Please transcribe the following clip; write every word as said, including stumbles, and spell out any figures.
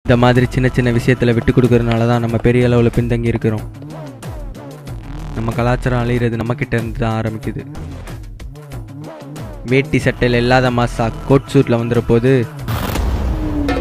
இந்த மாதிரி சின்ன சின்ன விஷயத்தில் விட்டு கொடுக்கறதுனால தான் நம்ம பெரிய அளவில் பின்தங்கி இருக்கிறோம். நம்ம கலாச்சாரம் அழிகிறது நம்மக்கிட்ட இருந்து தான் ஆரம்பிக்குது. வேட்டி சட்டையில் இல்லாத மாசா கோட் சூட்டில் வந்துடுற போது